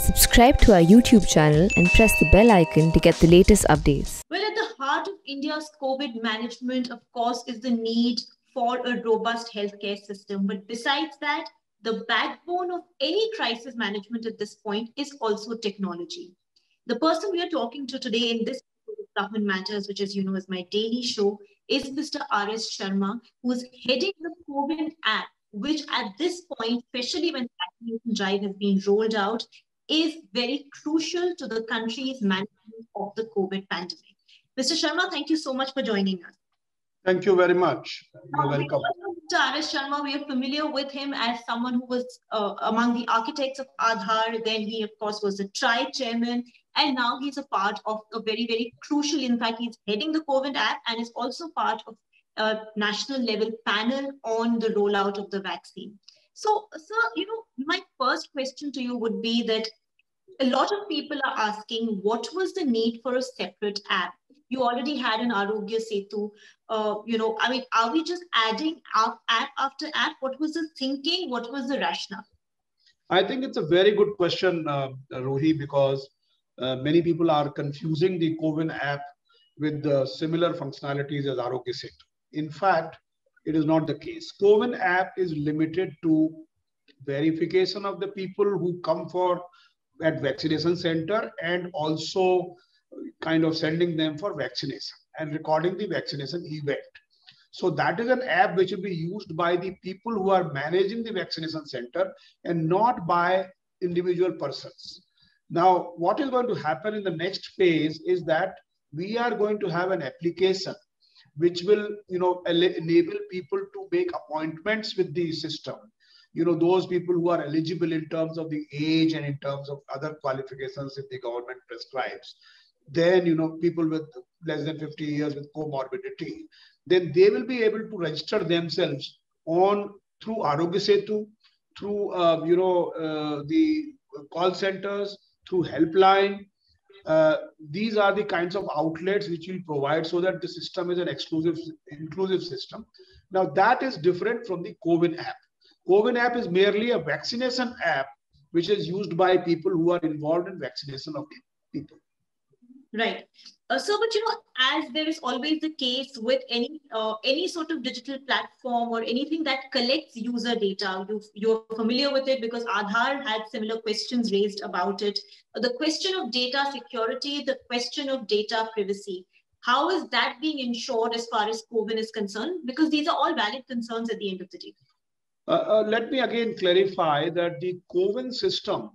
Subscribe to our YouTube channel and press the bell icon to get the latest updates. Well, at the heart of India's COVID management, of course, is the need for a robust healthcare system. But besides that, the backbone of any crisis management at this point is also technology. The person we are talking to today in this Government Matters, which, as you know, is my daily show, is Mr. R.S. Sharma, who is heading the COVID app, which at this point, especially when the vaccination drive has been rolled out, is very crucial to the country's management of the COVID pandemic. Mr. Sharma, thank you so much for joining us. Thank you very much. You're welcome. Mr. R.S. Sharma, we are familiar with him as someone who was among the architects of Aadhaar. Then he, of course, was a TRI chairman. And now he's a part of a very, very crucial, in fact, he's heading the COVID app and is also part of a national level panel on the rollout of the vaccine. So, sir, my first question to you would be that a lot of people are asking, what was the need for a separate app? You already had an Arogya Setu. Are we just adding app after app? What was the thinking? What was the rationale? I think it's a very good question, Rohi, because many people are confusing the COVID app with the similar functionalities as Arogya Setu. In fact, it is not the case. COVID app is limited to verification of the people who come at vaccination center and also kind of sending them for vaccination and recording the vaccination event. So that is an app which will be used by the people who are managing the vaccination center and not by individual persons. Now, what is going to happen in the next phase is that we are going to have an application which will, enable people to make appointments with the system. Those people who are eligible in terms of the age and in terms of other qualifications if the government prescribes. Then, people with less than 50 years with comorbidity, then they will be able to register themselves through Arogya Setu, through, the call centers, through helpline. These are the kinds of outlets which will provide so that the system is an inclusive system. Now, that is different from the COVID app. COVID app is merely a vaccination app which is used by people who are involved in vaccination of people. Right. But as there is always the case with any sort of digital platform or anything that collects user data, you're familiar with it because Aadhaar had similar questions raised about it. The question of data security, the question of data privacy, how is that being ensured as far as COVID is concerned? Because these are all valid concerns at the end of the day. Let me again clarify that the COVID system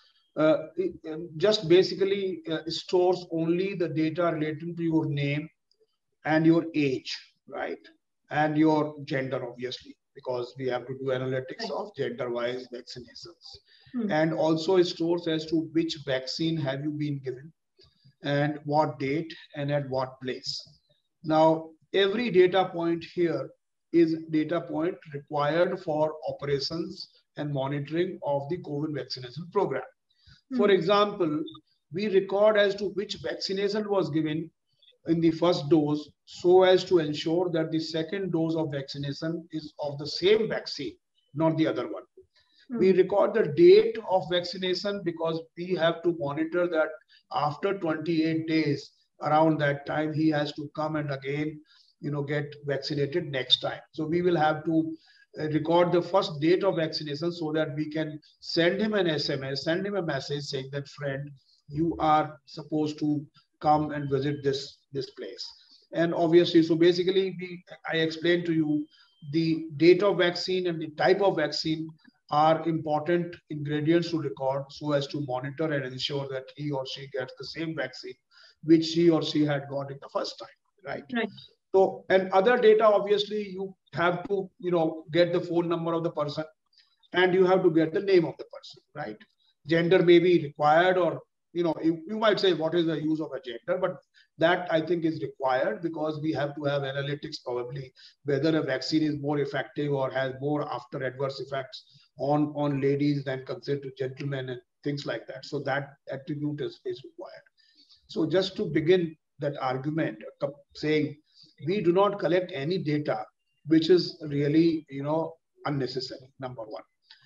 just basically stores only the data relating to your name and your age, right? And your gender, obviously, because we have to do analytics of gender-wise vaccinations. And also it stores as to which vaccine have you been given and what date and at what place. Now, every data point here is data point required for operations and monitoring of the COVID vaccination program. For example, we record as to which vaccination was given in the first dose so as to ensure that the second dose of vaccination is of the same vaccine, not the other one. We record the date of vaccination because we have to monitor that after 28 days, around that time, he has to come and again, get vaccinated next time. So we will have to record the first date of vaccination so that we can send him an SMS, send him a message saying that, friend, you are supposed to come and visit this place. And obviously, so basically, I explained to you the date of vaccine and the type of vaccine are important ingredients to record so as to monitor and ensure that he or she gets the same vaccine which he or she had got in the first time, right? So, and other data, obviously, you have to, get the phone number of the person and you have to get the name of the person, right? Gender may be required or, you might say, what is the use of a gender? But that I think is required because we have to have analytics probably whether a vaccine is more effective or has more after adverse effects on ladies than compared to gentlemen and things like that. So that attribute is required. So just to begin that argument, saying, we do not collect any data which is really, unnecessary, number one.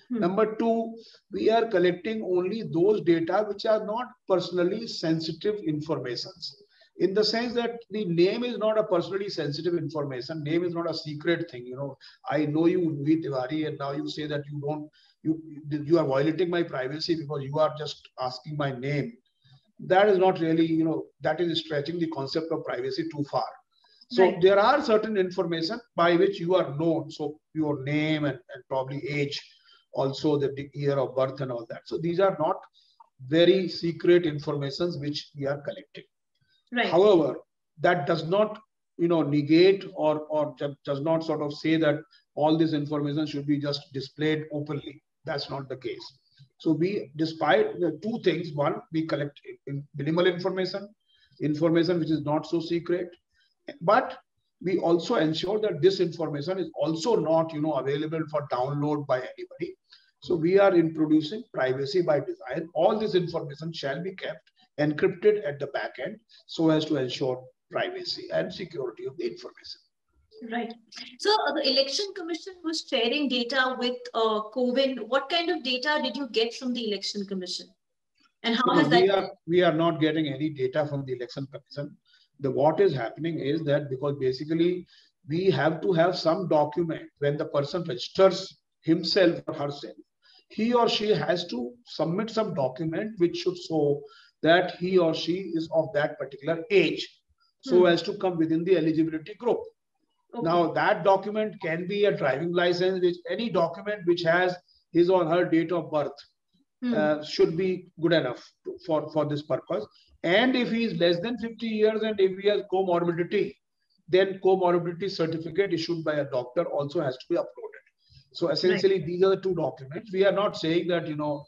Number two, we are collecting only those data which are not personally sensitive informations. In the sense that the name is not a personally sensitive information. Name is not a secret thing. I know you, Urvi Tiwari, and now you say that you are violating my privacy because you are just asking my name. That is not really, that is stretching the concept of privacy too far. So there are certain information by which you are known. So your name and probably age, also the year of birth and all that. So these are not very secret informations which we are collecting. However, that does not, negate or does not sort of say that all this information should be just displayed openly. That's not the case. So despite the two things, one, we collect minimal information which is not so secret, but we also ensure that this information is also not, available for download by anybody. So we are introducing privacy by design. All this information shall be kept encrypted at the back end so as to ensure privacy and security of the information. Right. So the Election Commission was sharing data with CoWIN. What kind of data did you get from the Election Commission? And how has that? We are not getting any data from the Election Commission. What is happening is that because basically we have to have some document when the person registers himself or herself, he or she has to submit some document which should show that he or she is of that particular age, so as to come within the eligibility group. Okay. Now that document can be a driving license, any document which has his or her date of birth should be good enough for this purpose. And if he is less than 50 years and if he has comorbidity, then comorbidity certificate issued by a doctor also has to be uploaded. So essentially, these are the two documents. We are not saying that,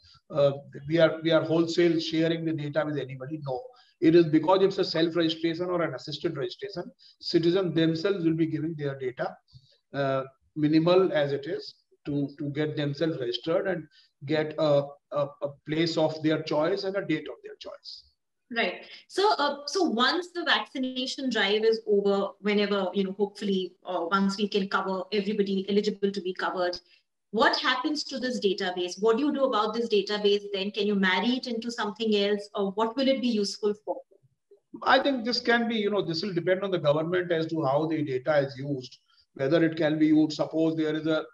we are wholesale sharing the data with anybody. No, it is because it's a self-registration or an assisted registration. Citizens themselves will be giving their data, minimal as it is, to get themselves registered and get a place of their choice and a date of their choice. Right. So, so once the vaccination drive is over, whenever, hopefully, once we can cover everybody eligible to be covered, what happens to this database? What do you do about this database then? Can you marry it into something else, or what will it be useful for? I think this can be, this will depend on the government as to how the data is used, whether it can be used. Suppose there is a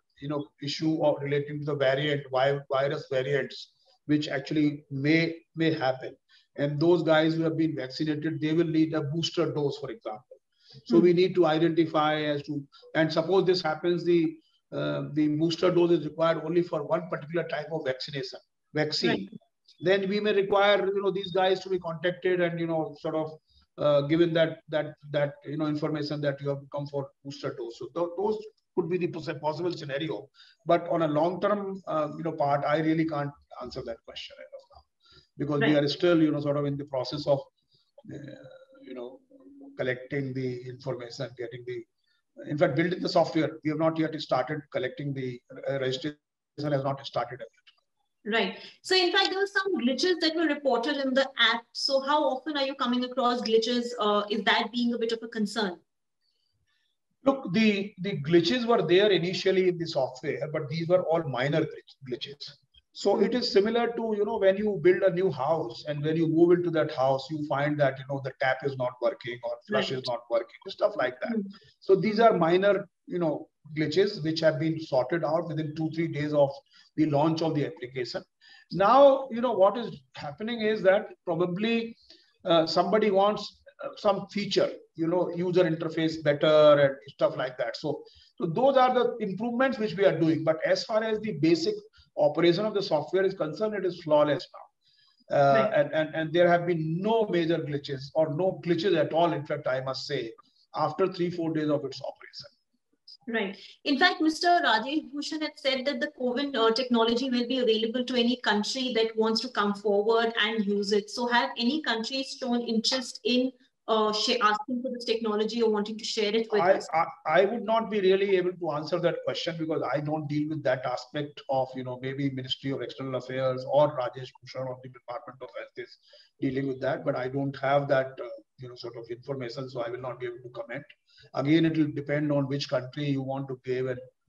issue of relating to the virus variants, which actually may happen. And those guys who have been vaccinated, they will need a booster dose, for example. So we need to identify as to, and suppose this happens, the booster dose is required only for one particular type of vaccine. Right. Then we may require, these guys to be contacted and, sort of given that information that you have come for booster dose. So those could be the possible scenario. But on a long-term, part, I really can't answer that question as of now, because we are still, sort of in the process of, collecting the information, getting in fact, building the software. We have not yet started collecting the registration has not started yet. Right. So in fact, there were some glitches that were reported in the app. So how often are you coming across glitches? Is that being a bit of a concern? Look, the glitches were there initially in the software, but these were all minor glitches. So it is similar to, when you build a new house and when you move into that house, you find that, the tap is not working or flush is not working, stuff like that. So these are minor, glitches which have been sorted out within 2-3 days of the launch of the application. Now, what is happening is that probably somebody wants some feature, user interface better and stuff like that. So those are the improvements which we are doing. But as far as the basic operation of the software is concerned, it is flawless now. And there have been no major glitches or no glitches at all, in fact, I must say, after 3-4 days of its operation. Right. In fact, Mr. Rajesh Bhushan had said that the CoWIN technology will be available to any country that wants to come forward and use it. So have any countries shown interest in asking for this technology or wanting to share it with us? I would not be really able to answer that question because I don't deal with that aspect of, maybe Ministry of External Affairs or Rajesh Bhushan or the Department of Health is dealing with that, but I don't have that, sort of information, so I will not be able to comment. Again, it will depend on which country you want to give and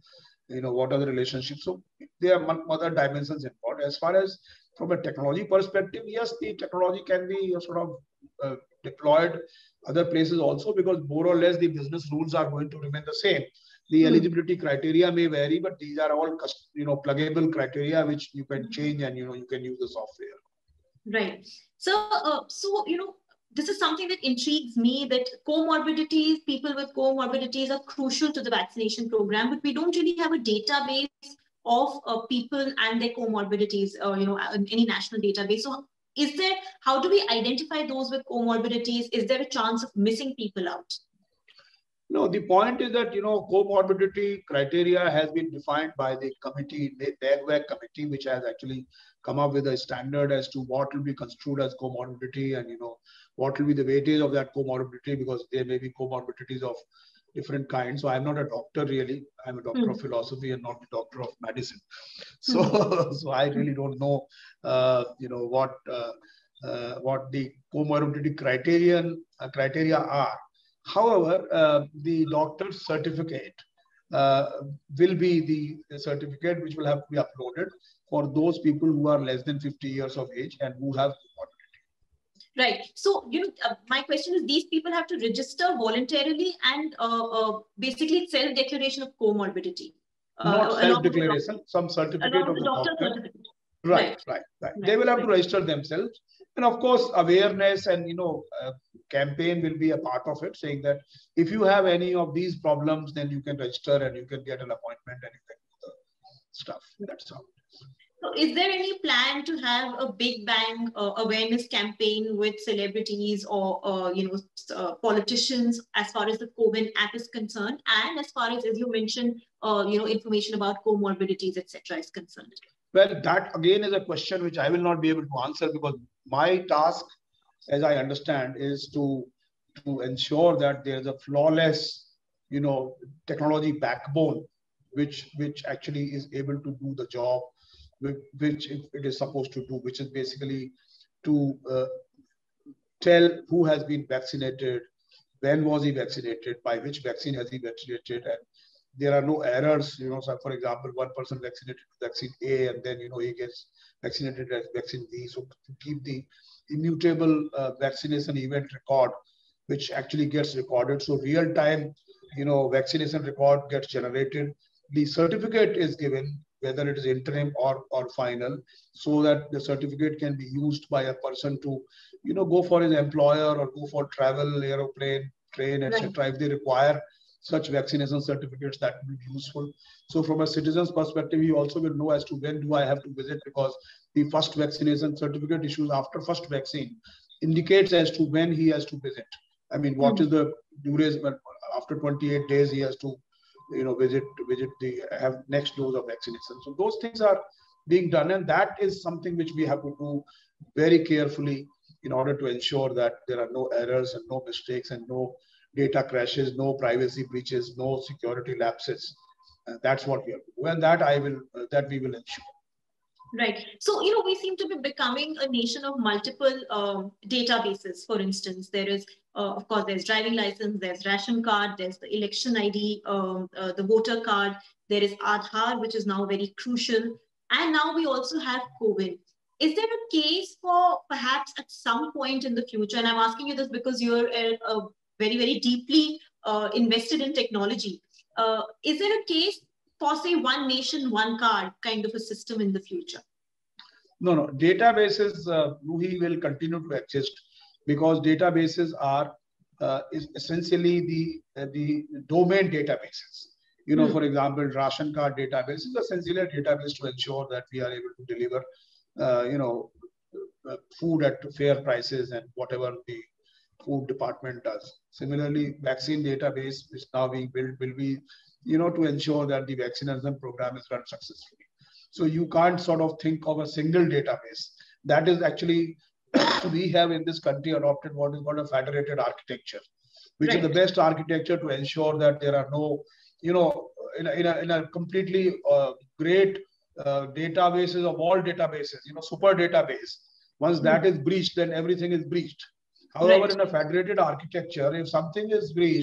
what are the relationships. So there are other dimensions involved. As far as from a technology perspective, yes, the technology can be sort of deployed other places also, because more or less the business rules are going to remain the same. The eligibility criteria may vary, but these are all pluggable criteria which you can change, and you can use the software. Right. So, this is something that intrigues me, that comorbidities, people with comorbidities are crucial to the vaccination program, but we don't really have a database of people and their comorbidities, any national database. So how do we identify those with comorbidities? Is there a chance of missing people out? No, the point is that, comorbidity criteria has been defined by the committee, the DAGVAC committee, which has actually come up with a standard as to what will be construed as comorbidity, and, what will be the weightage of that comorbidity, because there may be comorbidities of different kinds. So I'm not a doctor really. I'm a doctor of philosophy and not a doctor of medicine. So, so I really don't know, what the comorbidity criteria are. However, the doctor's certificate will be the certificate which will have to be uploaded for those people who are less than 50 years of age and who have comorbidity. Right. So, my question is, these people have to register voluntarily, and basically self-declaration of comorbidity. Not self-declaration, some certificate of the doctor. Right. They will have to register themselves. And of course, awareness and, campaign will be a part of it, saying that if you have any of these problems, then you can register and you can get an appointment and you can do the stuff. That's how it is. So is there any plan to have a big bang awareness campaign with celebrities or, politicians as far as the CoWIN app is concerned, and as far as you mentioned, information about comorbidities, etc. is concerned? Well, that again is a question which I will not be able to answer, because my task, as I understand, is to ensure that there is a flawless, technology backbone, which actually is able to do the job which it is supposed to do, which is basically to tell who has been vaccinated, when was he vaccinated, by which vaccine has he vaccinated, and there are no errors. So for example, one person vaccinated with vaccine A, and then he gets vaccinated as vaccine B. So to keep the immutable vaccination event record, which actually gets recorded, so real time, vaccination record gets generated. The certificate is given, whether it is interim or final, so that the certificate can be used by a person to, go for his employer or go for travel, aeroplane, train, etc. Right. If they require such vaccination certificates, that will be useful. So from a citizen's perspective, he also will know as to when do I have to visit, because the first vaccination certificate issued after first vaccine indicates as to when he has to visit. I mean, what is the duration? After 28 days, he has to, visit have next dose of vaccination. So those things are being done, and that is something which we have to do very carefully in order to ensure that there are no errors and no mistakes and no data crashes, no privacy breaches, no security lapses. That's what we have to do, and that we will ensure. Right. So, we seem to be becoming a nation of multiple databases. For instance, there is, of course, there's driving license, there's ration card, there's the election ID, the voter card, there is Aadhaar, which is now very crucial. And now we also have CoWIN. Is there a case for perhaps at some point in the future, and I'm asking you this because you're very, very deeply invested in technology. Is there a case for, say, one nation, one card kind of a system in the future? No. Databases, Ruhi, will continue to exist, because databases are is essentially the domain databases. For example, ration card database is essentially a database to ensure that we are able to deliver, food at fair prices and whatever the food department does. Similarly, vaccine database is now being built will be, to ensure that the vaccination program is run successfully. So you can't sort of think of a single database. That is actually, we have in this country adopted what is called a federated architecture, which is the best architecture to ensure that there are no, in a completely great databases of all databases, super database. Once that is breached, then everything is breached. However, in a federated architecture, if something is breached,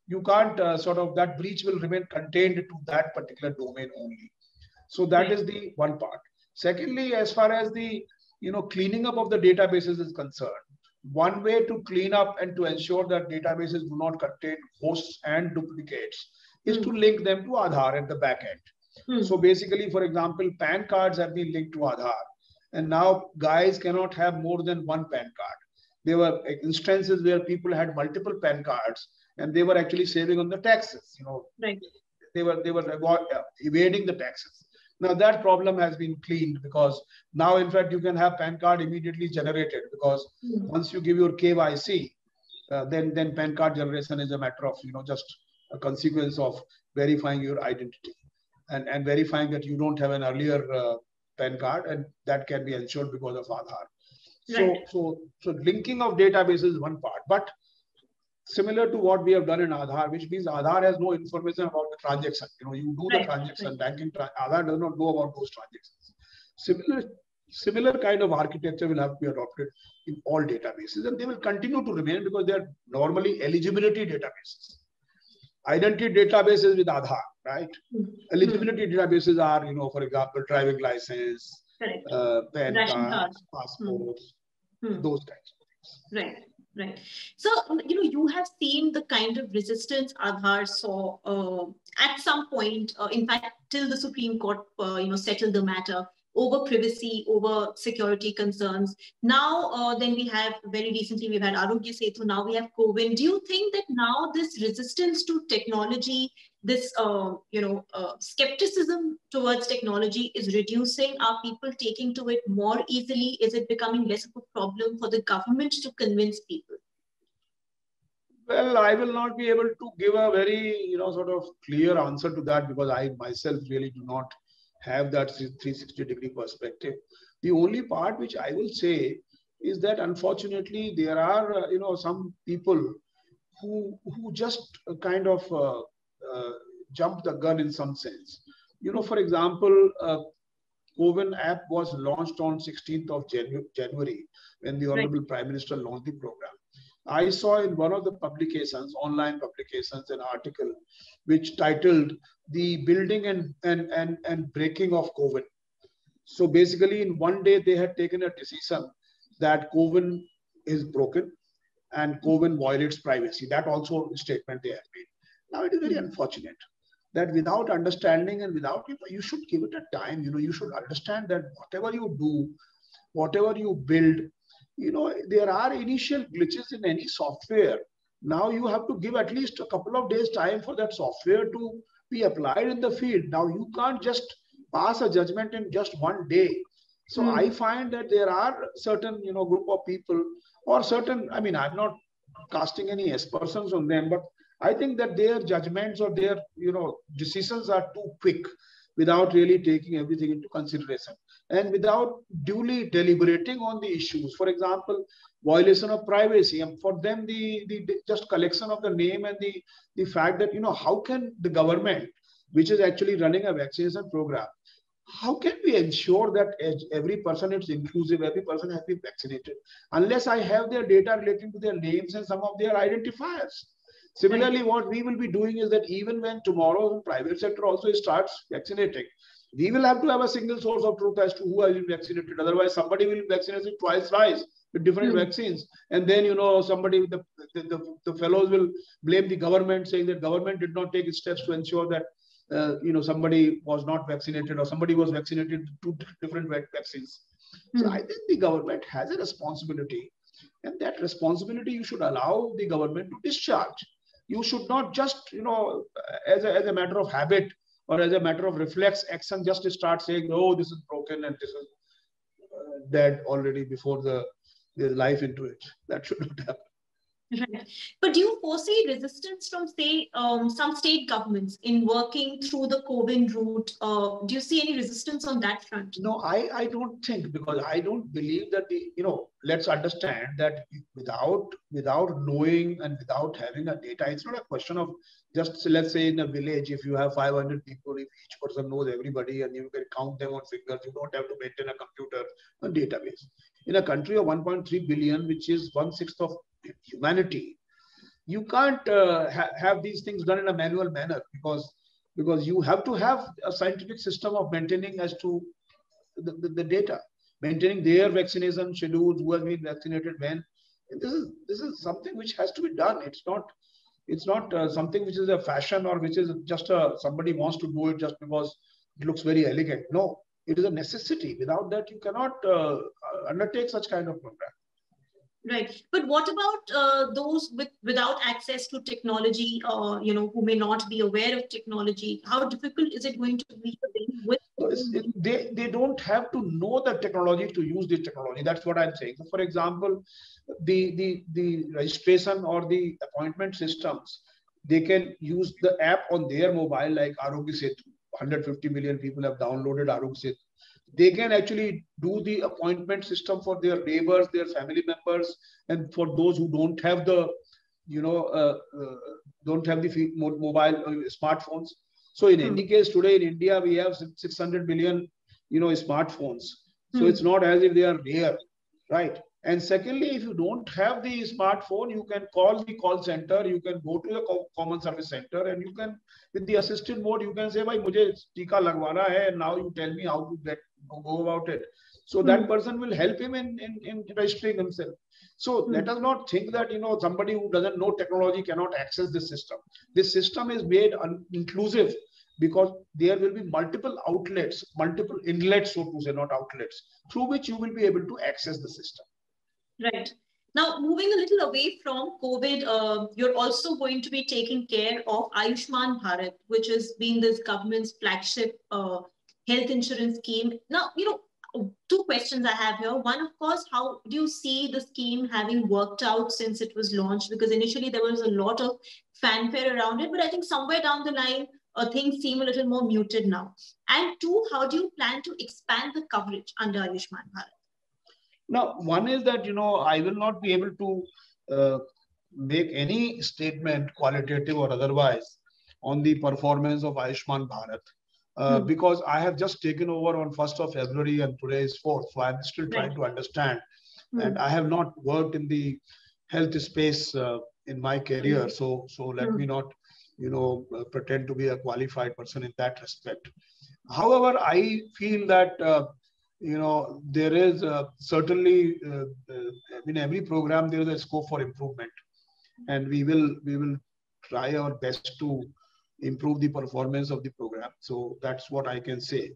you can't that breach will remain contained to that particular domain only. So that is the one part. Secondly, as far as the cleaning up of the databases is concerned, one way to clean up and to ensure that databases do not contain hosts and duplicates is to link them to Aadhaar at the back end. So basically, for example, PAN cards have been linked to Aadhaar, and now guys cannot have more than one PAN card. There were instances where people had multiple PAN cards and they were actually saving on the taxes. Right. They were evading the taxes. Now that problem has been cleaned, because now, in fact, you can have PAN card immediately generated, because once you give your KYC, then PAN card generation is a matter of just a consequence of verifying your identity and verifying that you don't have an earlier PAN card, and that can be ensured because of Aadhaar. Right. So linking of databases is one part, but similar to what we have done in Aadhaar, which means Aadhaar has no information about the transaction. You do the transaction, banking, Aadhaar does not know about those transactions. Similar kind of architecture will have to be adopted in all databases, and they will continue to remain because they are normally eligibility databases. Identity databases with Aadhaar, right? Eligibility databases are, for example, driving license, PAN cards, passports, those kinds of things. Right. Right. So, you have seen the kind of resistance Aadhaar saw at some point, in fact, till the Supreme Court, settled the matter over privacy, over security concerns. Now, then we have, very recently, we've had Arogya Setu, now we have COVID. Do you think that now this resistance to technology, this, skepticism towards technology is reducing? Are people taking to it more easily? Is it becoming less of a problem for the government to convince people? Well, I will not be able to give a very, clear answer to that, because I myself really do not have that 360-degree perspective. The only part which I will say is that, unfortunately, there are, some people who just kind of jump the gun in some sense. For example, CoWIN app was launched on 16th of January when the Honorable Prime Minister launched the program. I saw in one of the publications, online publications, an article which titled "The Building and Breaking of CoWIN." So basically, in one day, they had taken a decision that CoWIN is broken and CoWIN violates privacy. That also a statement they have made. Now, it is very unfortunate that without understanding and without, you should give it a time. You should understand that whatever you do, whatever you build, there are initial glitches in any software. Now you have to give at least a couple of days time for that software to be applied in the field. Now you can't just pass a judgment in just one day. So I find that there are certain, group of people or certain, I'm not casting any aspersions on them, but I think that their judgments or their, decisions are too quick without really taking everything into consideration and without duly deliberating on the issues. For example, violation of privacy, and for them, the just collection of the name and the fact that, how can the government, which is actually running a vaccination program, how can we ensure that every person is inclusive, every person has been vaccinated, unless I have their data relating to their names and some of their identifiers? Similarly, what we will be doing is that even when tomorrow the private sector also starts vaccinating, we will have to have a single source of truth as to who has been vaccinated. Otherwise, somebody will be vaccinated twice with different vaccines. And then, somebody, the fellows will blame the government, saying that government did not take steps to ensure that, somebody was not vaccinated or somebody was vaccinated with 2 different vaccines. So I think the government has a responsibility, and that responsibility you should allow the government to discharge. You should not just, as a matter of habit or as a matter of reflex action, just start saying, oh, this is broken and this is dead already before there's life into it. That should not happen. Right. But do you foresee resistance from, say, some state governments in working through the CoWIN route? Do you see any resistance on that front? No, I don't think, because I don't believe that let's understand that without knowing and without having a data, it's not a question of just, let's say in a village, if you have 500 people, if each person knows everybody and you can count them on fingers, you don't have to maintain a computer, a database. In a country of 1.3 billion, which is 1/6 of humanity, You can't have these things done in a manual manner, because you have to have a scientific system of maintaining as to the data, maintaining their vaccination schedules, who has been vaccinated when. This is something which has to be done. It's not something which is a fashion, or which is just somebody wants to do it just because it looks very elegant. No, it is a necessity. Without that, you cannot undertake such kind of program. Right. But what about those without access to technology, who may not be aware of technology? How difficult is it going to be for them with? They don't have to know the technology to use the technology. That's what I'm saying. So for example, the registration or the appointment systems, they can use the app on their mobile, like Arogya Setu. 150 million people have downloaded Arogya Setu. They can actually do the appointment system for their neighbors, their family members, and for those who don't have the, mobile smartphones. So in any case, today in India, we have 600 million, smartphones. So it's not as if they are rare, right? And secondly, if you don't have the smartphone, you can call the call center, you can go to the common service center, and you can, with the assisted mode, you can say, "Bhai, mujhe tika lagwana hai," and now you tell me how to go about it. So that person will help him in registering himself. So let us not think that, somebody who doesn't know technology cannot access this system. This system is made inclusive, because there will be multiple outlets, multiple inlets, so to say, not outlets, through which you will be able to access the system. Right. Now, moving a little away from COVID, you're also going to be taking care of Ayushman Bharat, which has been this government's flagship health insurance scheme. Now, two questions I have here. One, of course, how do you see the scheme having worked out since it was launched? Because initially there was a lot of fanfare around it, but I think somewhere down the line, things seem a little more muted now. And two, how do you plan to expand the coverage under Ayushman Bharat? Now, one is that, I will not be able to make any statement, qualitative or otherwise, on the performance of Ayushman Bharat, because I have just taken over on 1st of February and today is 4th. So I'm still trying to understand. And I have not worked in the health space in my career. So let me not, pretend to be a qualified person in that respect. However, I feel that there is certainly in every program there is a scope for improvement, and we will try our best to improve the performance of the program. So that's what I can say.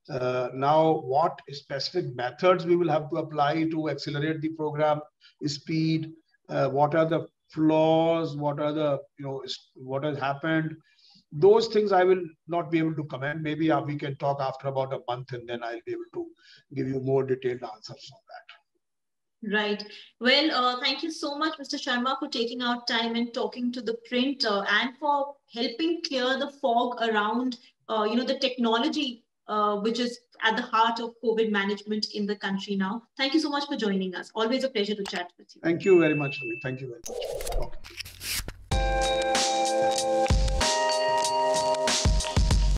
Now, what specific methods we will have to apply to accelerate the program speed, what are the flaws, what are the what has happened, those things I will not be able to comment. Maybe we can talk after about a month, and then I'll be able to give you more detailed answers on that. Right. Well, thank you so much, Mr. Sharma, for taking out time and talking to the print and for helping clear the fog around, the technology, which is at the heart of COVID management in the country now. Thank you so much for joining us. Always a pleasure to chat with you. Thank you very much, Rumi. Thank you very much. Okay.